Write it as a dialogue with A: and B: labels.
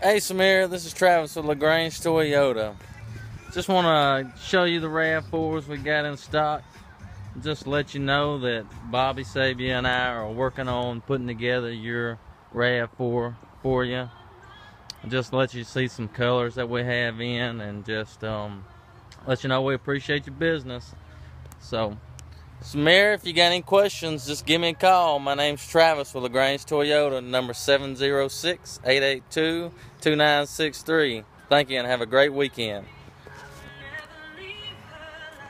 A: Hey Sumira, this is Travis with LaGrange Toyota. Just want to show you the Rav4s we got in stock. Just let you know that Bobby, Sabia, and I are working on putting together your Rav4 for you. Just let you see some colors that we have in, and just let you know we appreciate your business. So, Sumira, if you got any questions, just give me a call. My name's Travis with LaGrange Toyota, number 706-882-2963. Thank you and have a great weekend.